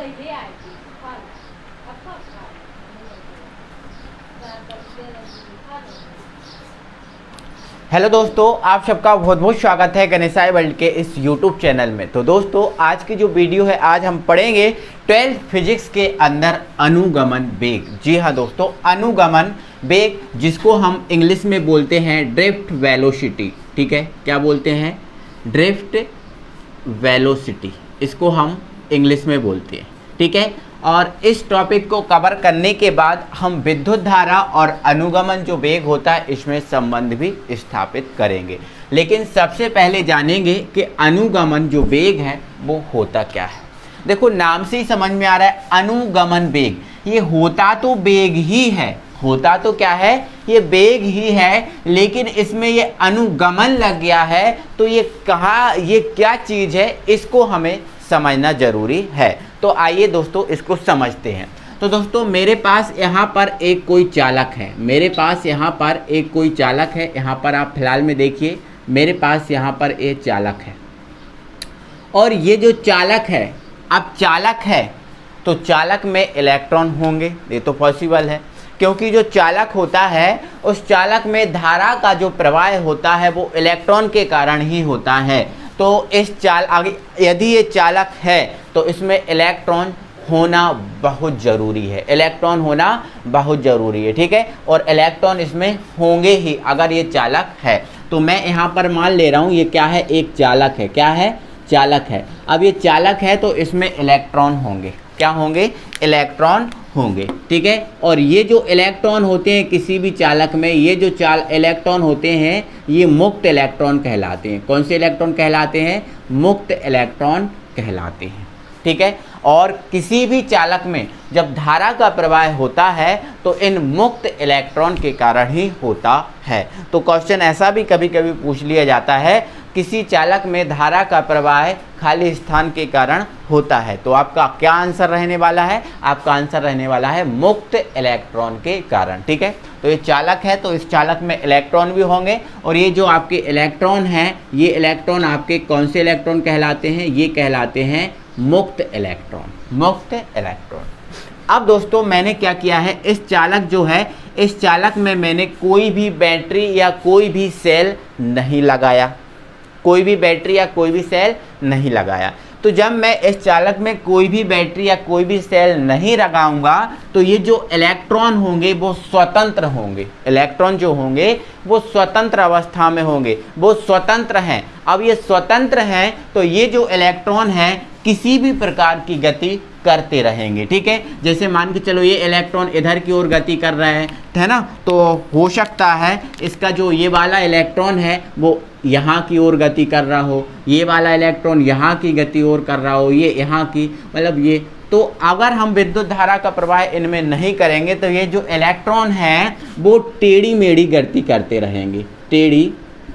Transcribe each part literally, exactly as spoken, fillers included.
Hello दोस्तों, आप सबका बहुत बहुत स्वागत है गणेशाय वर्ल्ड के इस यूट्यूब चैनल में। तो दोस्तों, आज की जो वीडियो है, आज हम पढ़ेंगे ट्वेल्थ फिजिक्स के अंदर अनुगमन वेग। जी हाँ दोस्तों, अनुगमन वेग जिसको हम इंग्लिश में बोलते हैं ड्रिफ्ट वेलोसिटी। ठीक है, क्या बोलते हैं? ड्रिफ्ट वेलोसिटी, इसको हम इंग्लिश में बोलते हैं। ठीक है, और इस टॉपिक को कवर करने के बाद हम विद्युत धारा और अनुगमन जो वेग होता है इसमें संबंध भी स्थापित करेंगे। लेकिन सबसे पहले जानेंगे कि अनुगमन जो वेग है वो होता क्या है। देखो, नाम से ही समझ में आ रहा है अनुगमन वेग। ये होता तो वेग ही है, होता तो क्या है? ये वेग ही है, लेकिन इसमें ये अनुगमन लग गया है। तो ये कहा, ये क्या चीज़ है, इसको हमें समझना जरूरी है। तो आइए दोस्तों, इसको समझते हैं। तो दोस्तों, मेरे पास यहाँ पर एक कोई चालक है, मेरे पास यहाँ पर एक कोई चालक है। यहाँ पर आप फिलहाल में देखिए, मेरे पास यहाँ पर एक चालक है, और ये जो चालक है, अब चालक है तो चालक में इलेक्ट्रॉन होंगे, ये तो पॉसिबल है, क्योंकि जो चालक होता है उस चालक में धारा का जो प्रवाह होता है वो इलेक्ट्रॉन के कारण ही होता है। तो इस चाल आगे यदि ये चालक है तो इसमें इलेक्ट्रॉन होना बहुत ज़रूरी है, इलेक्ट्रॉन होना बहुत ज़रूरी है। ठीक है, और इलेक्ट्रॉन इसमें होंगे ही अगर ये चालक है। तो मैं यहाँ पर मान ले रहा हूँ ये क्या है, एक चालक है। क्या है? चालक है। अब ये चालक है तो इसमें इलेक्ट्रॉन होंगे। क्या होंगे? इलेक्ट्रॉन होंगे। ठीक है, और ये जो इलेक्ट्रॉन होते हैं किसी भी चालक में, ये जो चाल इलेक्ट्रॉन होते हैं ये मुक्त इलेक्ट्रॉन कहलाते हैं। कौन से इलेक्ट्रॉन कहलाते हैं? मुक्त इलेक्ट्रॉन कहलाते हैं। ठीक है, और किसी भी चालक में जब धारा का प्रवाह होता है तो इन मुक्त इलेक्ट्रॉन के कारण ही होता है। तो क्वेश्चन ऐसा भी कभी कभी पूछ लिया जाता है, किसी चालक में धारा का प्रवाह खाली स्थान के कारण होता है। तो आपका क्या आंसर रहने वाला है? आपका आंसर रहने वाला है मुक्त इलेक्ट्रॉन के कारण। ठीक है, तो ये चालक है तो इस चालक में इलेक्ट्रॉन भी होंगे, और ये जो आपके इलेक्ट्रॉन हैं, ये इलेक्ट्रॉन आपके कौन से इलेक्ट्रॉन कहलाते हैं? ये कहलाते हैं मुक्त इलेक्ट्रॉन, मुक्त इलेक्ट्रॉन। अब दोस्तों, मैंने क्या किया है, इस चालक जो है, इस चालक में मैंने कोई भी बैटरी या कोई भी सेल नहीं लगाया, कोई भी बैटरी या कोई भी सेल नहीं लगाया। तो जब मैं इस चालक में कोई भी बैटरी या कोई भी सेल नहीं लगाऊंगा तो ये जो इलेक्ट्रॉन होंगे वो स्वतंत्र होंगे। इलेक्ट्रॉन जो होंगे वो स्वतंत्र अवस्था में होंगे, वो स्वतंत्र हैं। अब ये स्वतंत्र हैं तो ये जो इलेक्ट्रॉन हैं किसी भी प्रकार की गति करते रहेंगे। ठीक है, जैसे मान के चलो ये इलेक्ट्रॉन इधर की ओर गति कर रहा है, है ना, तो हो सकता है इसका जो ये वाला इलेक्ट्रॉन है वो यहाँ की ओर गति कर रहा हो, ये वाला इलेक्ट्रॉन यहाँ की गति ओर कर रहा हो, ये यहाँ की, मतलब ये। तो अगर हम विद्युत धारा का प्रवाह इनमें नहीं करेंगे तो ये जो इलेक्ट्रॉन हैं वो टेढ़ी मेढ़ी गति करते रहेंगे, टेढ़ी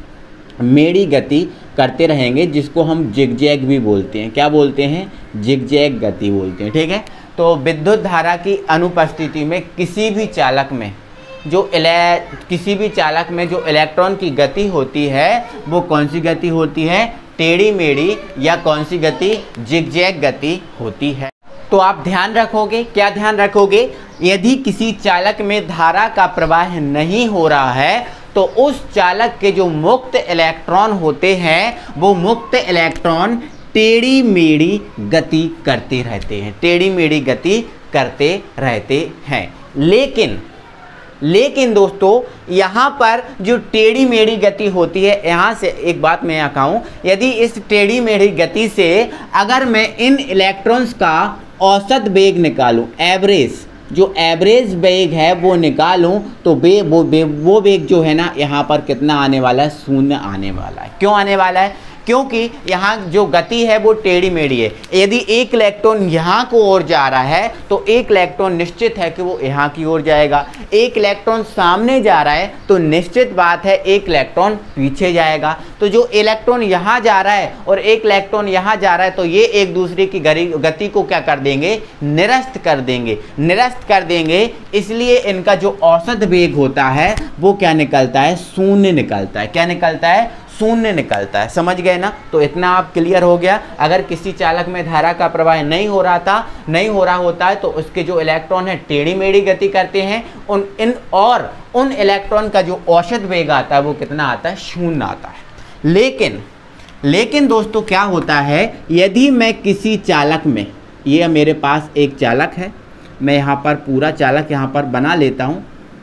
मेढ़ी गति करते रहेंगे, जिसको हम जिगजैग भी बोलते हैं। क्या बोलते हैं? जिगजैग गति बोलते हैं। ठीक है, तो विद्युत धारा की अनुपस्थिति में किसी भी चालक में जो इले किसी भी चालक में जो इलेक्ट्रॉन की गति होती है वो कौन सी गति होती है? टेढ़ी मेढ़ी, या कौन सी गति? जिगजैग गति होती है। तो आप ध्यान रखोगे, क्या ध्यान रखोगे? यदि किसी चालक में धारा का प्रवाह नहीं हो रहा है तो उस चालक के जो मुक्त इलेक्ट्रॉन होते हैं वो मुक्त इलेक्ट्रॉन टेढ़ी मेढ़ी गति करते रहते हैं, टेढ़ी मेढ़ी गति करते रहते हैं। लेकिन लेकिन दोस्तों, यहाँ पर जो टेढ़ी मेढ़ी गति होती है, यहाँ से एक बात मैं यहाँ कहूँ, यदि इस टेढ़ी मेढ़ी गति से अगर मैं इन इलेक्ट्रॉन्स का औसत वेग निकालूं, एवरेज, जो एवरेज वेग है वो निकालूं, तो बे वो बे वो वेग जो है ना, यहाँ पर कितना आने वाला है? शून्य आने वाला है। क्यों आने वाला है? क्योंकि यहाँ जो गति है वो टेढ़ी मेढ़ी है। यदि एक इलेक्ट्रॉन यहाँ को ओर जा रहा है तो एक इलेक्ट्रॉन निश्चित है कि वो यहाँ की ओर जाएगा। एक इलेक्ट्रॉन सामने जा रहा है तो निश्चित बात है एक इलेक्ट्रॉन पीछे जाएगा। तो जो इलेक्ट्रॉन यहाँ जा रहा है और एक इलेक्ट्रॉन यहाँ जा रहा है तो ये एक दूसरे की गति को क्या कर देंगे? निरस्त कर देंगे, निरस्त कर देंगे। इसलिए इनका जो औसत वेग होता है वो क्या निकलता है? शून्य निकलता है। क्या निकलता है? शून्य निकलता है। समझ गए ना? तो इतना आप क्लियर हो गया। अगर किसी चालक में धारा का प्रवाह नहीं हो रहा था नहीं हो रहा होता है तो उसके जो इलेक्ट्रॉन है टेढ़ी मेढ़ी गति करते हैं उन इन और उन इलेक्ट्रॉन का जो औसत वेग आता है वो कितना आता है? शून्य आता है। लेकिन लेकिन दोस्तों क्या होता है, यदि मैं किसी चालक में, ये मेरे पास एक चालक है, मैं यहाँ पर पूरा चालक यहाँ पर बना लेता हूँ।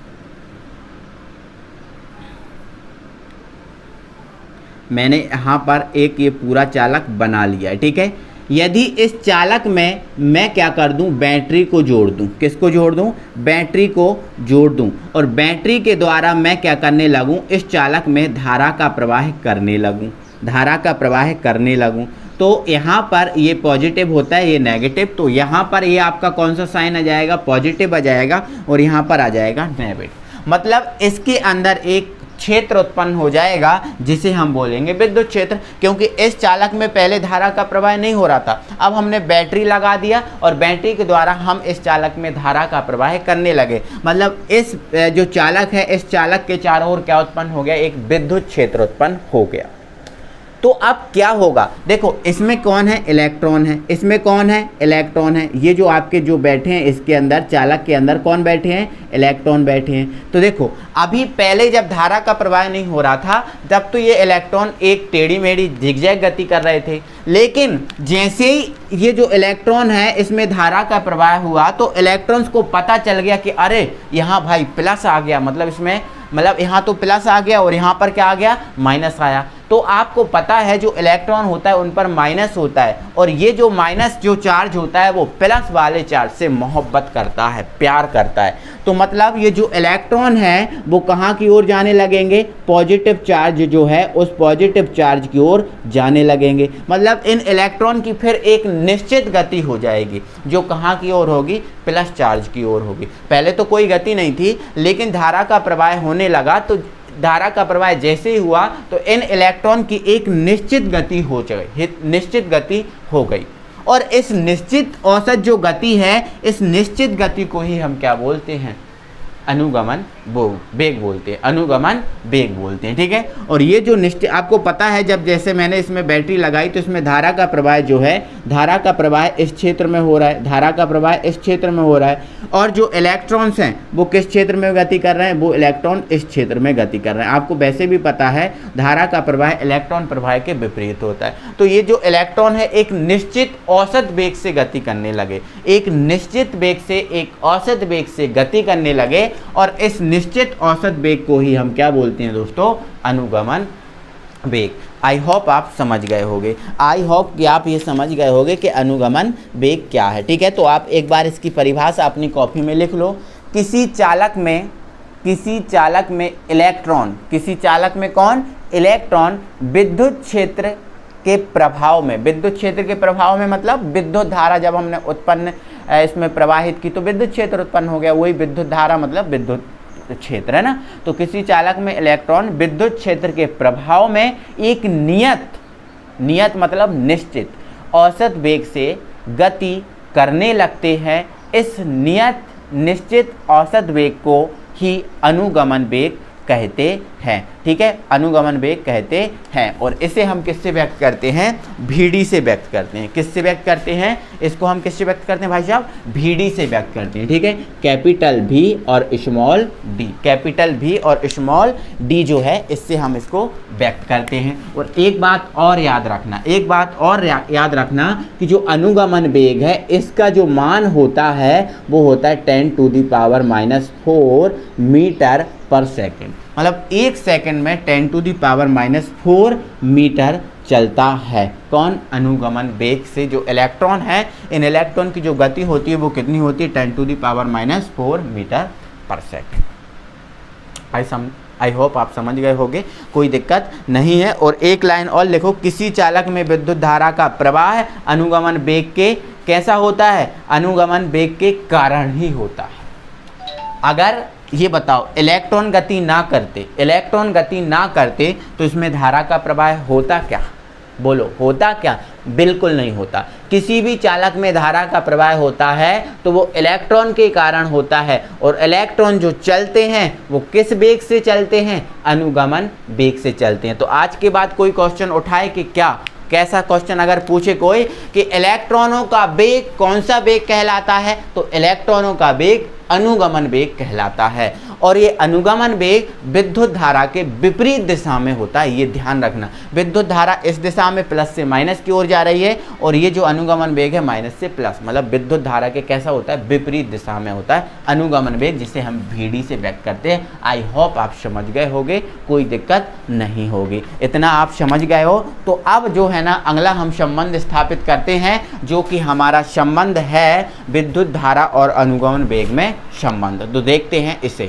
मैंने यहाँ पर एक ये पूरा चालक बना लिया है, ठीक है। यदि इस चालक में मैं क्या कर दूं, बैटरी को जोड़ दूं। किसको जोड़ दूं? बैटरी को जोड़ दूं और बैटरी के द्वारा मैं क्या करने लगूं, इस चालक में धारा का प्रवाह करने लगूं धारा का प्रवाह करने लगूं तो यहाँ पर ये पॉजिटिव होता है, ये नेगेटिव, तो यहाँ पर ये आपका कौन सा साइन आ जाएगा? पॉजिटिव आ जाएगा और यहाँ पर आ जाएगा नेगेटिव। मतलब इसके अंदर एक क्षेत्र उत्पन्न हो जाएगा जिसे हम बोलेंगे विद्युत क्षेत्र, क्योंकि इस चालक में पहले धारा का प्रवाह नहीं हो रहा था। अब हमने बैटरी लगा दिया और बैटरी के द्वारा हम इस चालक में धारा का प्रवाह करने लगे। मतलब इस जो चालक है, इस चालक के चारों ओर क्या उत्पन्न हो गया? एक विद्युत क्षेत्र उत्पन्न हो गया। तो अब क्या होगा? देखो, इसमें कौन है? इलेक्ट्रॉन है। इसमें कौन है? इलेक्ट्रॉन है। ये जो आपके जो बैठे हैं इसके अंदर, चालक के अंदर कौन बैठे हैं? इलेक्ट्रॉन बैठे हैं। तो देखो, अभी पहले जब धारा का प्रवाह नहीं हो रहा था तब तो ये इलेक्ट्रॉन एक टेढ़ी मेढ़ी झिगझैग गति कर रहे थे, लेकिन जैसे ही ये जो इलेक्ट्रॉन है इसमें धारा का प्रवाह हुआ तो इलेक्ट्रॉन्स को पता चल गया कि अरे यहाँ भाई प्लस आ गया, मतलब इसमें मतलब यहाँ तो प्लस आ गया और यहाँ पर क्या आ गया? माइनस आया। तो आपको पता है जो इलेक्ट्रॉन होता है उन पर माइनस होता है और ये जो माइनस जो चार्ज होता है वो प्लस वाले चार्ज से मोहब्बत करता है, प्यार करता है। तो मतलब ये जो इलेक्ट्रॉन है वो कहाँ की ओर जाने लगेंगे? पॉजिटिव चार्ज जो है उस पॉजिटिव चार्ज की ओर जाने लगेंगे। मतलब इन इलेक्ट्रॉन की फिर एक निश्चित गति हो जाएगी जो कहाँ की ओर होगी? प्लस चार्ज की ओर होगी। पहले तो कोई गति नहीं थी, लेकिन धारा का प्रवाह होने लगा तो धारा का प्रवाह जैसे ही हुआ तो इन इलेक्ट्रॉन की एक निश्चित गति हो गई निश्चित गति हो गई और इस निश्चित औसत जो गति है, इस निश्चित गति को ही हम क्या बोलते हैं? अनुगमन वेग बोलते हैं, अनुगमन वेग बोलते हैं, ठीक है। और ये जो निश्चित, आपको पता है जब जैसे मैंने इसमें बैटरी लगाई तो इसमें धारा का प्रवाह जो है, धारा का प्रवाह इस क्षेत्र में हो रहा है, धारा का प्रवाह इस क्षेत्र में हो रहा है और जो इलेक्ट्रॉन्स हैं वो किस क्षेत्र में गति कर रहे हैं? वो इलेक्ट्रॉन इस क्षेत्र में गति कर रहे हैं। आपको वैसे भी पता है धारा का प्रवाह इलेक्ट्रॉन प्रवाह के विपरीत होता है। तो ये जो इलेक्ट्रॉन है एक निश्चित औसत वेग से गति करने लगे, एक निश्चित वेग से एक औसत वेग से गति करने लगे और इस निश्चित औसत वेग को ही हम क्या बोलते हैं दोस्तों? अनुगमन वेग। आई होप आप समझ गए होंगे, आई होप कि आप ये समझ गए होंगे कि अनुगमन वेग क्या है, ठीक है। तो आप एक बार इसकी परिभाषा अपनी कॉपी में लिख लो। किसी चालक में किसी चालक में इलेक्ट्रॉन किसी चालक में कौन? इलेक्ट्रॉन विद्युत क्षेत्र के प्रभाव में, विद्युत क्षेत्र के प्रभाव में मतलब विद्युत धारा जब हमने उत्पन्न इसमें प्रवाहित की तो विद्युत क्षेत्र उत्पन्न हो गया, वही विद्युत धारा मतलब विद्युत क्षेत्र है ना। तो किसी चालक में इलेक्ट्रॉन विद्युत क्षेत्र के प्रभाव में एक नियत नियत मतलब निश्चित औसत वेग से गति करने लगते हैं। इस नियत निश्चित औसत वेग को ही अनुगमन वेग कहते हैं, ठीक है। अनुगमन वेग कहते हैं और इसे हम किससे व्यक्त करते हैं? भीडी से व्यक्त करते हैं। किससे व्यक्त करते हैं? इसको हम किससे व्यक्त करते हैं भाई साहब? भीडी से व्यक्त करते हैं, ठीक है। कैपिटल भी और स्मॉल डी, कैपिटल भी और स्मॉल डी जो है इससे हम इसको व्यक्त करते हैं। और एक बात और याद रखना, एक बात और या, याद रखना कि जो अनुगमन वेग है इसका जो मान होता है वो होता है ten to the power minus four metre per second. मतलब एक सेकंड में ten to the power minus four metre चलता है। कौन? अनुगमन वेग से जो इलेक्ट्रॉन है, इन इलेक्ट्रॉन की जो गति होती है वो कितनी होती है? Ten to the power minus four metre per second. I some I hope आप समझ गए होंगे, कोई दिक्कत नहीं है। और एक लाइन और लिखो, किसी चालक में विद्युत धारा का प्रवाह अनुगमन वेग के कैसा होता है? अनुगमन वेग के कारण ही होता है। अगर ये बताओ इलेक्ट्रॉन गति ना करते इलेक्ट्रॉन गति ना करते तो इसमें धारा का प्रवाह होता क्या? बोलो होता क्या? बिल्कुल नहीं होता। किसी भी चालक में धारा का प्रवाह होता है तो वो इलेक्ट्रॉन के कारण होता है, और इलेक्ट्रॉन जो चलते हैं वो किस वेग से चलते हैं? अनुगमन वेग से चलते हैं। तो आज के बाद कोई क्वेश्चन उठाए कि क्या, कैसा क्वेश्चन अगर पूछे कोई कि इलेक्ट्रॉनों का वेग कौन सा वेग कहलाता है, तो इलेक्ट्रॉनों का वेग अनुगमन वेग कहलाता है। और ये अनुगमन वेग विद्युत धारा के विपरीत दिशा में होता है, ये ध्यान रखना। विद्युत धारा इस दिशा में प्लस से माइनस की ओर जा रही है, और ये जो अनुगमन वेग है माइनस से प्लस, मतलब विद्युत धारा के कैसा होता है? विपरीत दिशा में होता है अनुगमन वेग, जिसे हम वी डी से व्यक्त करते हैं। आई होप आप समझ गए होंगे, कोई दिक्कत नहीं होगी। इतना आप समझ गए हो तो अब जो है ना अगला हम संबंध स्थापित करते हैं, जो कि हमारा संबंध है विद्युत धारा और अनुगमन वेग में संबंध। तो देखते हैं इसे।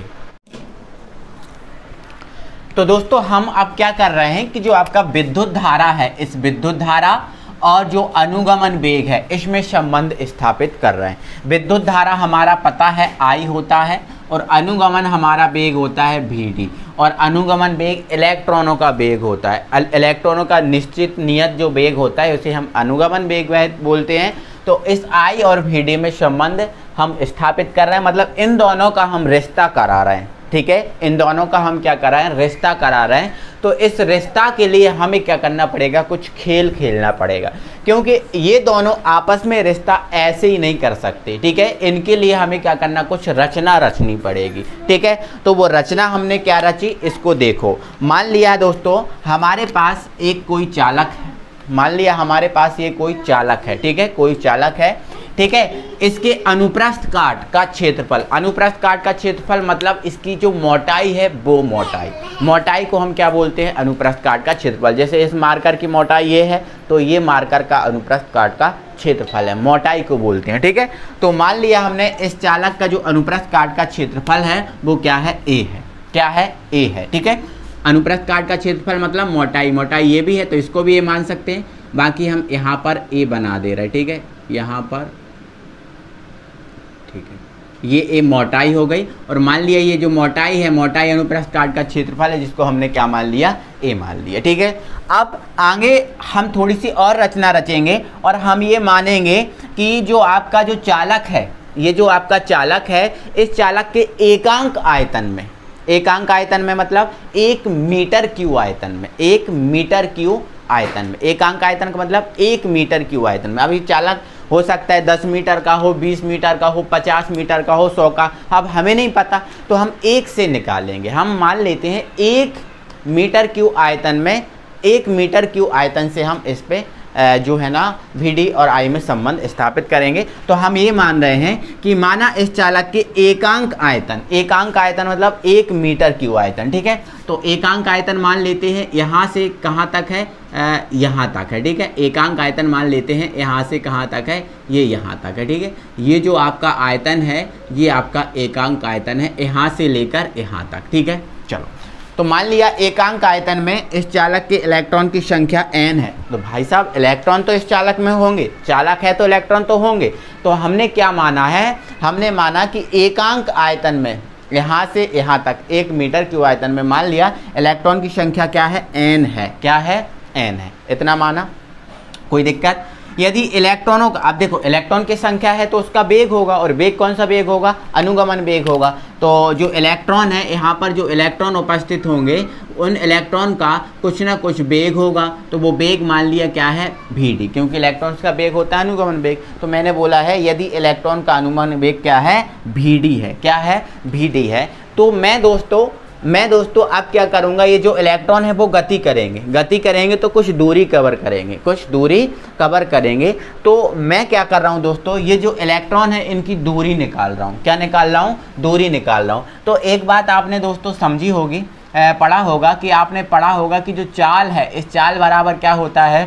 तो दोस्तों हम अब क्या कर रहे हैं कि जो आपका विद्युत धारा है, इस विद्युत धारा और जो अनुगमन वेग है इसमें संबंध स्थापित कर रहे हैं। विद्युत धारा हमारा पता है I होता है, और अनुगमन हमारा वेग होता है V D, और अनुगमन वेग इलेक्ट्रॉनों का वेग होता है। इलेक्ट्रॉनों का निश्चित नियत जो वेग होता है उसे हम अनुगमन वेग बोलते हैं। तो इस I और V D में संबंध हम स्थापित कर रहे हैं, मतलब इन दोनों का हम रिश्ता करा रहे हैं। ठीक है, इन दोनों का हम क्या करा रहे हैं? रिश्ता करा रहे हैं। तो इस रिश्ता के लिए हमें क्या करना पड़ेगा? कुछ खेल खेलना पड़ेगा, क्योंकि ये दोनों आपस में रिश्ता ऐसे ही नहीं कर सकते। ठीक है, इनके लिए हमें क्या करना? कुछ रचना रचनी पड़ेगी। ठीक है, तो वो रचना हमने क्या रची, इसको देखो। मान लिया दोस्तों हमारे पास एक कोई चालक है, मान लिया हमारे पास ये कोई चालक है। ठीक है, कोई चालक है। ठीक है, इसके अनुप्रस्थ काट का क्षेत्रफल, अनुप्रस्थ काट का क्षेत्रफल मतलब इसकी जो मोटाई है वो मोटाई, मोटाई को हम क्या बोलते हैं? अनुप्रस्थ काट का क्षेत्रफल। जैसे इस मार्कर की मोटाई ये है, तो ये मार्कर का अनुप्रस्थ काट का क्षेत्रफल है, मोटाई को बोलते हैं। ठीक है, तो मान लिया हमने इस चालक का जो अनुप्रस्थ काट का क्षेत्रफल है वो क्या है? ए है। क्या है? ए है। ठीक है, अनुप्रस्थ काट का क्षेत्रफल मतलब मोटाई, मोटाई ये भी है तो इसको भी ये मान सकते हैं। बाकी हम यहाँ पर ए बना दे रहे हैं। ठीक है, यहाँ पर ठीक है, ये ए मोटाई हो गई, और मान लिया ये जो मोटाई है, मोटाई अनुप्रस्थ काट का क्षेत्रफल है, जिसको हमने क्या मान लिया? ए मान लिया। ठीक है, अब आगे हम थोड़ी सी और रचना रचेंगे, और हम ये मानेंगे कि जो आपका जो चालक है, ये जो आपका चालक है, इस चालक के एकांक आयतन में, एकांक आयतन में मतलब एक मीटर क्यू आयतन में, एक मीटर क्यू आयतन में, एकांक आयतन का मतलब एक मीटर क्यू आयतन में। अभी चालक हो सकता है दस मीटर का हो, बीस मीटर का हो, पचास मीटर का हो, सौ का, अब हमें नहीं पता, तो हम एक से निकालेंगे। हम मान लेते हैं एक मीटर क्यू आयतन में, एक मीटर क्यू आयतन से हम इस पे जो है ना V D और I में संबंध स्थापित करेंगे। तो हम ये मान रहे हैं कि माना इस चालक के एकांक आयतन, एकांक आयतन मतलब एक मीटर क्यू आयतन। ठीक है, तो एकांक आयतन मान लेते हैं यहाँ से कहाँ तक है? यहाँ तक है। ठीक है, एकांक आयतन मान लेते हैं यहाँ से कहाँ तक है? ये यहाँ तक है। ठीक है, ये जो आपका आयतन है ये आपका एकांक आयतन है, यहाँ से लेकर यहाँ तक। ठीक है, चलो तो मान लिया एकांक आयतन में इस चालक के इलेक्ट्रॉन की संख्या n है। तो भाई साहब इलेक्ट्रॉन तो इस चालक में होंगे, चालक है तो इलेक्ट्रॉन तो होंगे। तो हमने क्या माना है? हमने माना कि एकांक आयतन में यहाँ से यहाँ तक एक मीटर क्यू आयतन में मान लिया इलेक्ट्रॉन की संख्या क्या है? n है। क्या है? n है। इतना माना, कोई दिक्कत? यदि इलेक्ट्रॉनों का, आप देखो इलेक्ट्रॉन की संख्या है तो उसका वेग होगा, और वेग कौन सा वेग होगा? अनुगमन वेग होगा। तो जो इलेक्ट्रॉन है, यहाँ पर जो इलेक्ट्रॉन उपस्थित होंगे उन इलेक्ट्रॉन का कुछ ना कुछ वेग होगा, तो वो वेग मान लिया क्या है? V D, क्योंकि इलेक्ट्रॉन्स का वेग होता है अनुगमन वेग। तो मैंने बोला है यदि इलेक्ट्रॉन का अनुगमन वेग क्या है? V D है। क्या है? V D है। तो मैं दोस्तों मैं दोस्तों अब क्या करूंगा, ये जो इलेक्ट्रॉन है वो गति करेंगे, गति करेंगे तो कुछ दूरी कवर करेंगे, कुछ दूरी कवर करेंगे। तो मैं क्या कर रहा हूँ दोस्तों, ये जो इलेक्ट्रॉन है इनकी दूरी निकाल रहा हूँ। क्या निकाल रहा हूँ? दूरी निकाल रहा हूँ। तो एक बात आपने दोस्तों समझी होगी, पढ़ा होगा कि आपने पढ़ा होगा कि जो चाल है, इस चाल बराबर क्या होता है?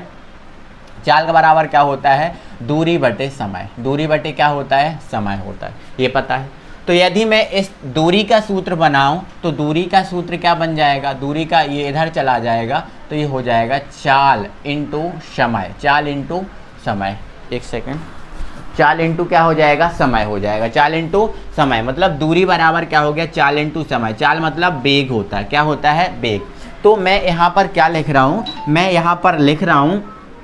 चाल का बराबर क्या होता है? दूरी बटे समय। दूरी बटे क्या होता है? समय होता है, ये पता है। तो यदि मैं इस दूरी का सूत्र बनाऊं तो दूरी का सूत्र क्या बन जाएगा? दूरी का ये इधर चला जाएगा तो ये हो जाएगा चाल इंटू समय, चाल इंटू समय। एक सेकंड, चाल इंटू क्या हो जाएगा? समय हो जाएगा। चाल इंटू समय मतलब दूरी बराबर क्या हो गया? चाल इंटू समय। चाल मतलब वेग होता है, क्या होता है? वेग। तो मैं यहाँ पर क्या लिख रहा हूँ, मैं यहाँ पर लिख रहा हूँ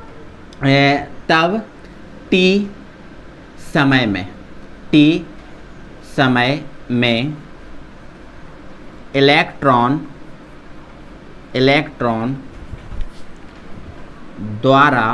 तब टी समय में, टी समय में इलेक्ट्रॉन इलेक्ट्रॉन द्वारा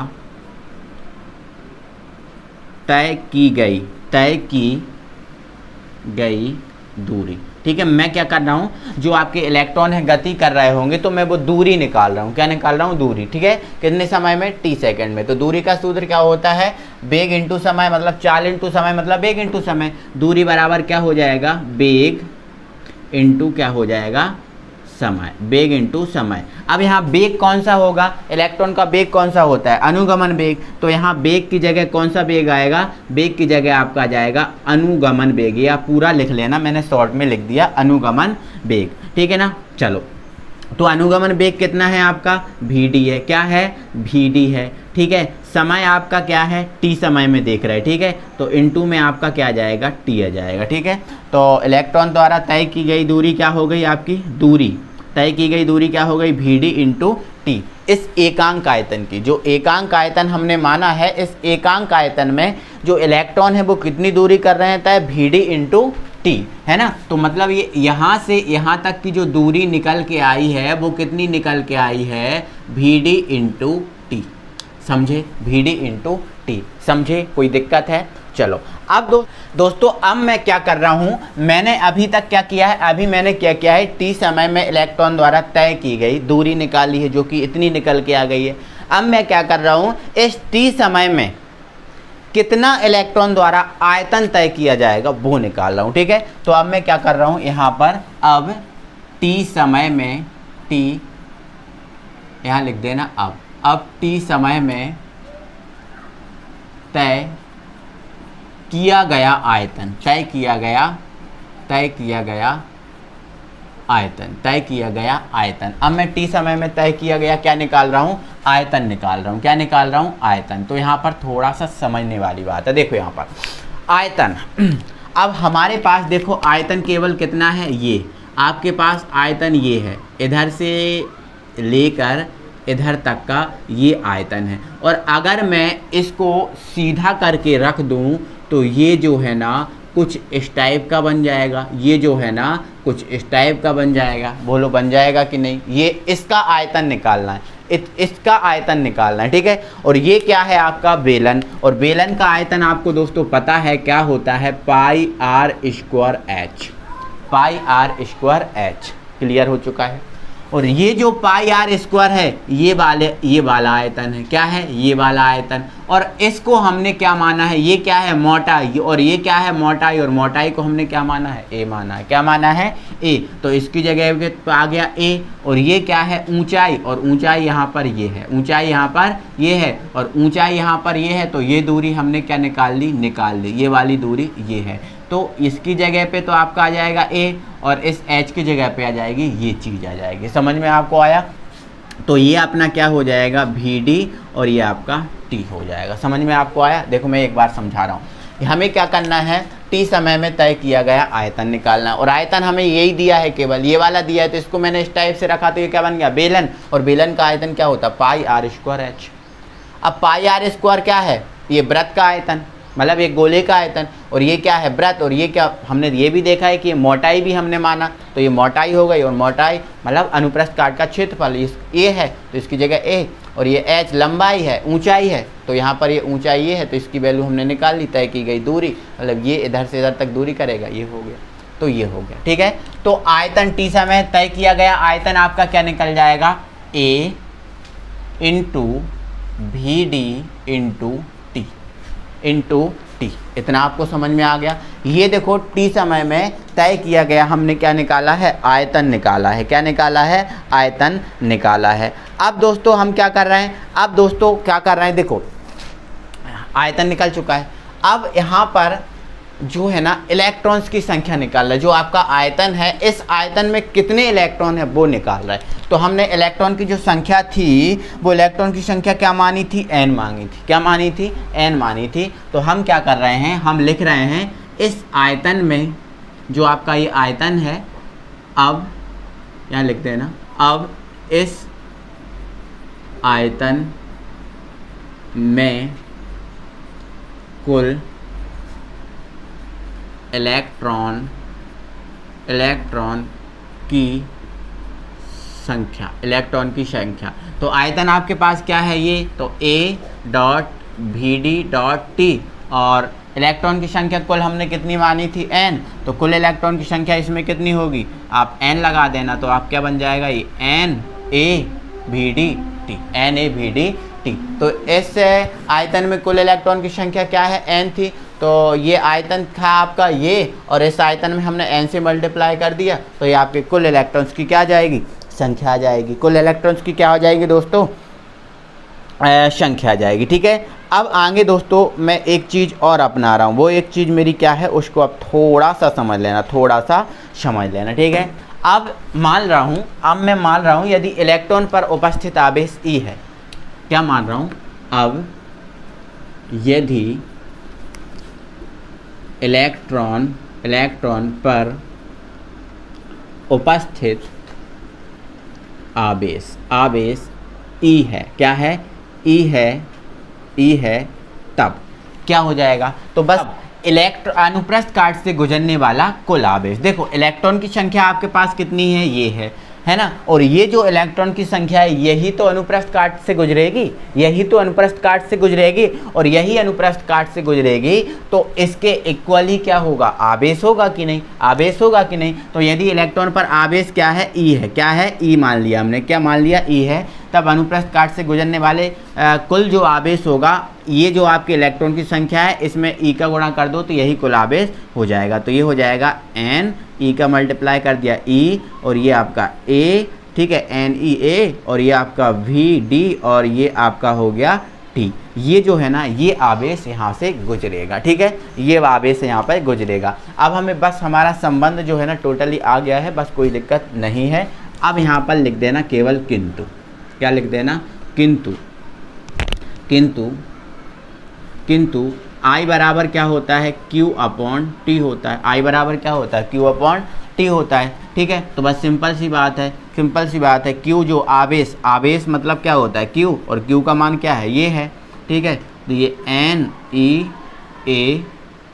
तय की गई तय की गई दूरी। ठीक है, मैं क्या कर रहा हूँ, जो आपके इलेक्ट्रॉन है गति कर रहे होंगे तो मैं वो दूरी निकाल रहा हूँ। क्या निकाल रहा हूँ? दूरी। ठीक है, कितने समय में? टी सेकंड में। तो दूरी का सूत्र क्या होता है? बेग इंटू समय, मतलब चाल इंटू समय मतलब बेग इंटू समय। दूरी बराबर क्या हो जाएगा? बेग इंटू क्या हो जाएगा? समय। बेग इंटू समय। अब यहाँ बेग कौन सा होगा? इलेक्ट्रॉन का बेग कौन सा होता है? अनुगमन बेग। तो यहाँ बेग की जगह कौन सा बेग आएगा? बेग की जगह आपका जाएगा अनुगमन बेग। या पूरा लिख लेना, मैंने शॉर्ट में लिख दिया अनुगमन बेग। ठीक है ना। चलो, तो अनुगमन बेग कितना है आपका? वी डी है। क्या है? वी डी है। ठीक है, समय आपका क्या है? टी समय में देख रहे हैं। ठीक है, तो इनटू में आपका क्या आ जाएगा? टी आ जाएगा। ठीक है, तो इलेक्ट्रॉन द्वारा तय की गई दूरी क्या हो गई आपकी? दूरी तय की गई दूरी क्या हो गई? V D into T. इस एकांक आयतन की, जो एकांक आयतन हमने माना है, इस एकांक आयतन में जो इलेक्ट्रॉन है वो कितनी दूरी कर रहे हैं? तय वी डी इंटू टी, है ना। तो मतलब ये यहाँ से यहाँ तक की जो दूरी निकल के आई है वो कितनी निकल के आई है? V D into T. समझे? V D into T. समझे? कोई दिक्कत है? चलो, अब दो, दोस्तों अब मैं क्या कर रहा हूँ, मैंने अभी तक क्या किया है? अभी मैंने क्या किया है? टी समय में इलेक्ट्रॉन द्वारा तय की गई दूरी निकाली है, जो कि इतनी निकल के आ गई है। अब मैं क्या कर रहा हूँ, इस टी समय में कितना इलेक्ट्रॉन द्वारा आयतन तय किया जाएगा वो निकाल रहा हूँ। ठीक है, तो अब मैं क्या कर रहा हूँ यहाँ पर, अब टी समय में, टी यहाँ लिख देना अब अब टी समय में तय किया गया आयतन, तय किया गया तय किया गया आयतन तय किया गया आयतन। अब मैं टी समय में तय किया गया क्या निकाल रहा हूँ? आयतन निकाल रहा हूँ। क्या निकाल रहा हूँ? आयतन। तो यहाँ पर थोड़ा सा समझने वाली बात है। देखो यहाँ पर आयतन, अब हमारे पास देखो आयतन केवल कितना है? ये आपके पास आयतन ये है, इधर से लेकर इधर तक का ये आयतन है। और अगर मैं इसको सीधा करके रख दूं तो ये जो है ना कुछ इस टाइप का बन जाएगा, ये जो है ना कुछ इस टाइप का बन जाएगा। बोलो बन जाएगा कि नहीं? ये इसका आयतन निकालना है, इत, इसका आयतन निकालना है। ठीक है, और ये क्या है आपका? बेलन। और बेलन का आयतन आपको दोस्तों पता है क्या होता है? Pi R square H. Pi R square H. Clear हो चुका है। और ये जो पाई आर स्क्वायर है ये वाले ये वाला आयतन है। क्या है? ये वाला आयतन। और इसको हमने क्या माना है? ये क्या है? मोटाई। और ये क्या है? मोटाई। और मोटाई को हमने क्या माना है? ए माना है। क्या माना है? ए। तो इसकी जगह आ गया ए। और ये क्या है? ऊंचाई। और ऊंचाई यहाँ पर ये है, ऊंचाई यहाँ पर ये है, और ऊंचाई यहाँ पर ये है। तो ये दूरी हमने क्या निकाल ली? निकाल ली। ये वाली दूरी ये है। तो इसकी जगह पे तो आपका आ जाएगा ए, और इस एच की जगह पे आ जाएगी ये चीज़ आ जाएगी। समझ में आपको आया? तो ये अपना क्या हो जाएगा? वी डी, और ये आपका टी हो जाएगा। समझ में आपको आया? देखो मैं एक बार समझा रहा हूँ। हमें क्या करना है? टी समय में तय किया गया आयतन निकालना है। और आयतन हमें यही दिया है, केवल ये वाला दिया है, तो इसको मैंने इस टाइप से रखा तो ये क्या बन गया? बेलन। और बेलन का आयतन क्या होता है? Pi R square H. अब पाई आर स्क्वायर क्या है? ये वृत्त का आयतन, मतलब एक गोले का आयतन। और ये क्या है? वृत्त। और ये क्या, हमने ये भी देखा है कि ये मोटाई भी हमने माना, तो ये मोटाई हो गई। और मोटाई मतलब अनुप्रस्थ काट का क्षेत्रफल, इस ए है तो इसकी जगह ए, और ये एच लंबाई है, ऊंचाई है, तो यहाँ पर ये ऊंचाई ये है, तो इसकी वैल्यू हमने निकाल ली। तय की गई दूरी मतलब ये इधर से इधर तक दूरी करेगा, ये हो गया। तो ये हो गया। ठीक है, तो आयतन टी समय तय किया गया आयतन आपका क्या निकल जाएगा? A into V D into T into T. इतना आपको समझ में आ गया। ये देखो टी समय में तय किया गया हमने क्या निकाला है? आयतन निकाला है। क्या निकाला है? आयतन निकाला है। अब दोस्तों हम क्या कर रहे हैं? अब दोस्तों क्या कर रहे हैं? देखो आयतन निकल चुका है। अब यहाँ पर जो है ना इलेक्ट्रॉन्स की संख्या निकाल रहा है। जो आपका आयतन है, इस आयतन में कितने इलेक्ट्रॉन है वो निकाल रहा है। तो हमने इलेक्ट्रॉन की जो संख्या थी वो इलेक्ट्रॉन की संख्या क्या मानी थी? एन मांगी थी। क्या मानी थी? एन मानी थी। तो हम क्या कर रहे हैं? हम लिख रहे हैं इस आयतन में, जो आपका ये आयतन है, अब यहाँ लिख देना, अब इस आयतन में कुल इलेक्ट्रॉन इलेक्ट्रॉन की संख्या इलेक्ट्रॉन की संख्या तो आयतन आपके पास क्या है ये, तो A dot V D dot T, और इलेक्ट्रॉन की संख्या कुल हमने कितनी मानी थी n, तो कुल इलेक्ट्रॉन की संख्या इसमें कितनी होगी, आप n लगा देना, तो आप क्या बन जाएगा ये n a V D T, n a V D T. तो इस आयतन में कुल इलेक्ट्रॉन की संख्या क्या है, n थी, तो ये आयतन था आपका ये, और इस आयतन में हमने n से मल्टीप्लाई कर दिया, तो ये आपके कुल इलेक्ट्रॉन्स की क्या आ जाएगी, संख्या आ जाएगी। कुल इलेक्ट्रॉन्स की क्या हो जाएगी दोस्तों, संख्या आ जाएगी। ठीक है, अब आगे दोस्तों मैं एक चीज़ और अपना रहा हूँ, वो एक चीज़ मेरी क्या है उसको आप थोड़ा सा समझ लेना, थोड़ा सा समझ लेना। ठीक है, अब मान रहा हूँ अब मैं मान रहा हूँ यदि इलेक्ट्रॉन पर उपस्थित आवेश E है, क्या मान रहा हूँ, अब यदि इलेक्ट्रॉन इलेक्ट्रॉन पर उपस्थित आवेश आवेश E है, क्या है, E है E है, तब क्या हो जाएगा, तो बस इलेक्ट्रॉन अनुप्रस्थ काट से गुजरने वाला कुल आवेश, देखो इलेक्ट्रॉन की संख्या आपके पास कितनी है, ये है है ना, और ये जो इलेक्ट्रॉन की संख्या है यही तो अनुप्रस्थ काट से गुजरेगी, यही तो अनुप्रस्थ काट से गुजरेगी, और यही अनुप्रस्थ काट से गुजरेगी, तो इसके इक्वली क्या होगा, आवेश होगा कि नहीं, आवेश होगा कि नहीं। तो यदि इलेक्ट्रॉन पर आवेश क्या है, E है, क्या है, E मान लिया हमने, क्या मान लिया, E है, तब अनुप्रस्थ काट से गुजरने वाले आ, कुल जो आवेश होगा, ये जो आपके इलेक्ट्रॉन की संख्या है इसमें E का गुणा कर दो तो यही कुल आवेश हो जाएगा, तो ये हो जाएगा N, E का मल्टीप्लाई कर दिया E, और ये आपका A, ठीक है, एन ई ए, और ये आपका वी डी, और ये आपका हो गया T। ये जो है ना ये आवेश यहाँ से गुजरेगा। ठीक है, ये आवेश यहाँ पर गुजरेगा। अब हमें बस हमारा संबंध जो है ना टोटली आ गया है, बस कोई दिक्कत नहीं है। अब यहाँ पर लिख देना केवल किंतु, क्या लिख देना, किंतु किंतु किंतु I बराबर क्या होता है, Q अपॉन टी होता है, I बराबर क्या होता है, Q अपॉन टी होता है। ठीक है, तो बस सिंपल सी बात है, सिंपल सी बात है, Q जो आवेश आवेश मतलब क्या होता है Q, और Q का मान क्या है, ये है। ठीक है, तो ये N E A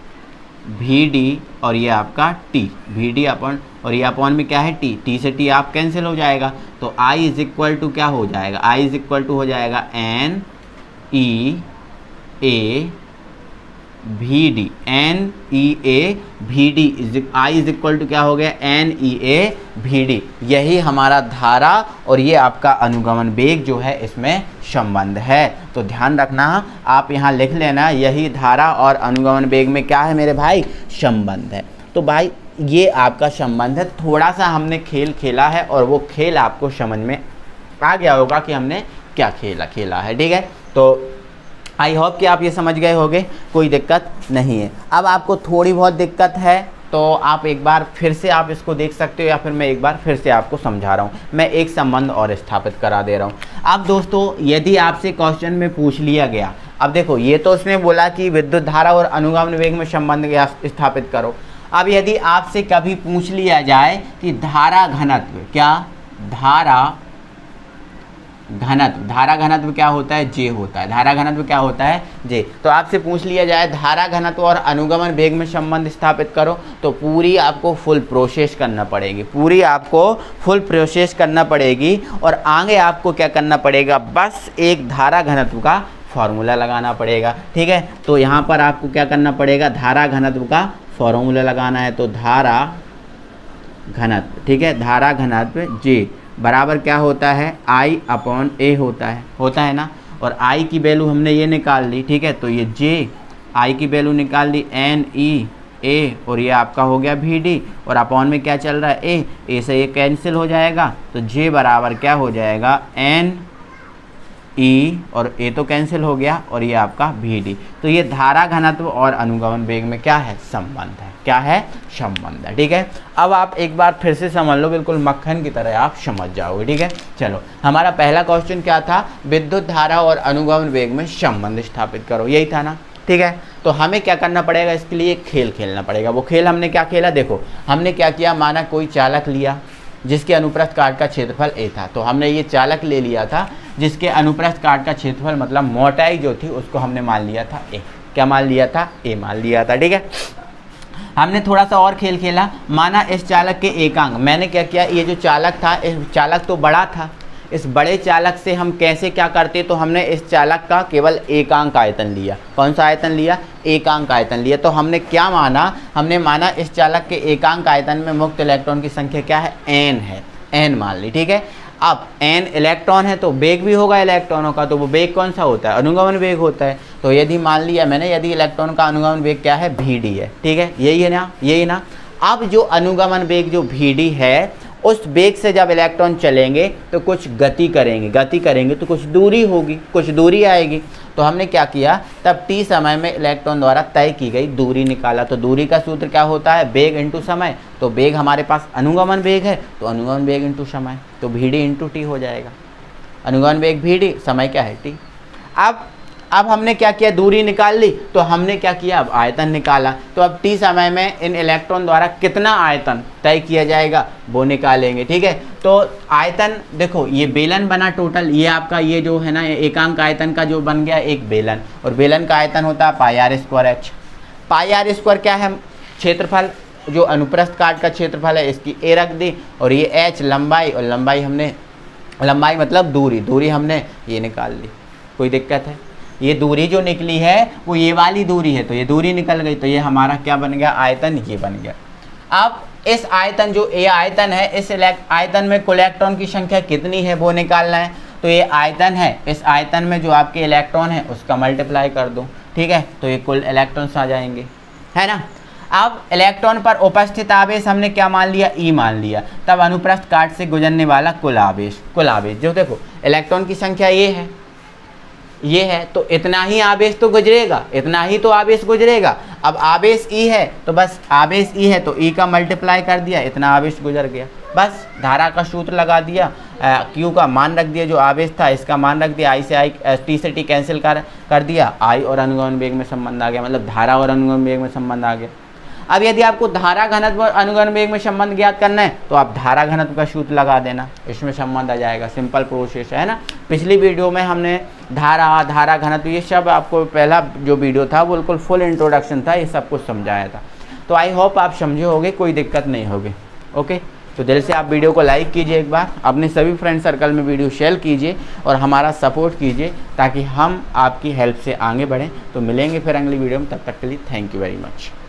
V D, और ये आपका T, वी डी अपॉन, और ये अपॉन में क्या है T, T से T आप कैंसिल हो जाएगा, तो I इज इक्वल टू क्या हो जाएगा, I इज इक्वल टू हो जाएगा N E A V D, N E A V D is I is equal to क्या हो गया, N E A V D. यही हमारा धारा और ये आपका अनुगमन वेग जो है इसमें संबंध है। तो ध्यान रखना, आप यहाँ लिख लेना, यही धारा और अनुगमन वेग में क्या है मेरे भाई, संबंध है। तो भाई ये आपका संबंध है। थोड़ा सा हमने खेल खेला है और वो खेल आपको समझ में आ गया होगा कि हमने क्या खेला खेला है। ठीक है, तो आई होप कि आप ये समझ गए होंगे, कोई दिक्कत नहीं है। अब आपको थोड़ी बहुत दिक्कत है तो आप एक बार फिर से आप इसको देख सकते हो, या फिर मैं एक बार फिर से आपको समझा रहा हूँ। मैं एक संबंध और स्थापित करा दे रहा हूँ। अब दोस्तों यदि आपसे क्वेश्चन में पूछ लिया गया, अब देखो ये तो उसने बोला कि विद्युत धारा और अनुगमन वेग में संबंध स्थापित करो। अब यदि आपसे कभी पूछ लिया जाए कि धारा घनत्व, क्या धारा घनत्व, धारा घनत्व क्या होता है, जे होता है, धारा घनत्व क्या होता है, जे। तो आपसे पूछ लिया जाए धारा घनत्व और अनुगमन वेग में संबंध स्थापित करो, तो पूरी आपको फुल प्रोसेस करना पड़ेगी, पूरी आपको फुल प्रोसेस करना पड़ेगी। और आगे आपको क्या करना पड़ेगा, बस एक धारा घनत्व का फॉर्मूला लगाना पड़ेगा। ठीक है, तो यहाँ पर आपको क्या करना पड़ेगा, धारा घनत्व का फॉर्मूला लगाना है। तो धारा घनत्व, ठीक है, धारा घनत्व जे बराबर क्या होता है, I अपॉन ए होता है, होता है ना। और I की वैल्यू हमने ये निकाल ली। ठीक है, तो ये J, I की वैल्यू निकाल ली, एन ई ए, और ये आपका हो गया वी डी, और अपॉन में क्या चल रहा है, ए, ए से ये कैंसिल हो जाएगा, तो J बराबर क्या हो जाएगा, एन ई, और ए तो कैंसिल हो गया, और ये आपका वी डी। तो ये धारा घनत्व और अनुगमन वेग में क्या है, संबंध है, क्या है, संबंध है। ठीक है, अब आप एक बार फिर से समझ लो, बिल्कुल मक्खन की तरह आप समझ जाओगे। ठीक है, चलो हमारा पहला क्वेश्चन क्या था, विद्युत धारा और अनुगमन वेग में संबंध स्थापित करो, यही था ना। ठीक है, तो हमें क्या करना पड़ेगा, इसके लिए खेल खेलना पड़ेगा। वो खेल हमने क्या खेला, देखो हमने क्या किया, माना कोई चालक लिया, जिसके अनुप्रस्थ काट का क्षेत्रफल ए था। तो हमने ये चालक ले लिया था जिसके अनुप्रस्थ काट का क्षेत्रफल मतलब मोटाई जो थी उसको हमने मान लिया था ए। क्या मान लिया था? ए मान लिया था। ठीक है, हमने थोड़ा सा और खेल खेला। माना इस चालक के एकांक, मैंने क्या किया, ये जो चालक था, इस चालक तो बड़ा था, इस बड़े चालक से हम कैसे क्या करते, तो हमने इस चालक का केवल एकांक आयतन लिया। कौन सा आयतन लिया? एकांक आयतन लिया। तो हमने क्या माना, हमने माना इस चालक के एकांक आयतन में मुक्त इलेक्ट्रॉन की संख्या क्या है? एन है, एन मान ली। ठीक है, अब एन इलेक्ट्रॉन है तो वेग भी होगा इलेक्ट्रॉनों का, तो वो वेग कौन सा होता है? अनुगमन वेग होता है। तो यदि मान लिया मैंने, यदि इलेक्ट्रॉन का अनुगमन वेग क्या है? भी डी है। ठीक है, यही है ना, यही ना। अब जो अनुगमन वेग जो भी डी है, उस वेग से जब इलेक्ट्रॉन चलेंगे तो कुछ गति करेंगे, गति करेंगे तो कुछ दूरी होगी, कुछ दूरी आएगी। तो हमने क्या किया, तब टी समय में इलेक्ट्रॉन द्वारा तय की गई दूरी निकाला। तो दूरी का सूत्र क्या होता है? वेग इंटू समय। तो वेग हमारे पास अनुगमन वेग है, तो अनुगमन वेग इंटू समय, तो भी डी इंटू टी हो जाएगा। अनुगमन वेग भी डी, समय क्या है? टी। अब अब हमने क्या किया, दूरी निकाल ली, तो हमने क्या किया, अब आयतन निकाला। तो अब टी समय में इन इलेक्ट्रॉन द्वारा कितना आयतन तय किया जाएगा वो निकालेंगे। ठीक है, तो आयतन देखो, ये बेलन बना टोटल, ये आपका ये जो है ना एकांक आयतन का जो बन गया एक बेलन, और बेलन का आयतन होता है pi R square H. Pi R square क्या है? क्षेत्रफल, जो अनुप्रस्थ काट का क्षेत्रफल है, इसकी ए रख दी, और ये एच लंबाई, और लंबाई हमने, लंबाई मतलब दूरी, दूरी हमने ये निकाल ली। कोई दिक्कत है? ये दूरी जो निकली है वो ये वाली दूरी है, तो ये दूरी निकल गई, तो ये हमारा क्या बन गया? आयतन, ये बन गया। अब इस आयतन, जो ये आयतन है, इस आयतन में कुल इलेक्ट्रॉन की संख्या कितनी है वो निकालना है। तो ये आयतन है, इस आयतन में जो आपके इलेक्ट्रॉन है उसका मल्टीप्लाई कर दो। ठीक है, तो ये कुल इलेक्ट्रॉन्स आ जाएंगे, है ना। अब इलेक्ट्रॉन पर उपस्थित आवेश हमने क्या मान लिया? ई मान लिया। तब अनुप्रस्थ काट से गुजरने वाला कुल आवेश, कुल आवेश जो देखो इलेक्ट्रॉन की संख्या ये है, ये है, तो इतना ही आवेश तो गुजरेगा, इतना ही तो आवेश गुजरेगा। अब आवेश ई है तो बस आवेश ई है तो ई का मल्टीप्लाई कर दिया, इतना आवेश गुजर गया। बस धारा का सूत्र लगा दिया, क्यू का मान रख दिया, जो आवेश था इसका मान रख दिया, आई से आई, टी से टी कैंसिल कर कर दिया, आई और अनुगमन वेग में संबंध आ गया, मतलब धारा और अनुगमन वेग में संबंध आ गया। अब यदि आपको धारा घनत्व और अनुगमन वेग में संबंध ज्ञात करना है तो आप धारा घनत्व का सूत्र लगा देना, इसमें संबंध आ जाएगा। सिंपल प्रोसेस है ना। पिछली वीडियो में हमने धारा, धारा घनत्व, ये सब आपको पहला जो वीडियो था बिल्कुल फुल इंट्रोडक्शन था, ये सब कुछ समझाया था। तो आई होप आप समझे होगे, कोई दिक्कत नहीं होगी। ओके, तो दिल से आप वीडियो को लाइक कीजिए, एक बार अपने सभी फ्रेंड सर्कल में वीडियो शेयर कीजिए और हमारा सपोर्ट कीजिए ताकि हम आपकी हेल्प से आगे बढ़ें। तो मिलेंगे फिर अगली वीडियो में, तब तक के लिए थैंक यू वेरी मच।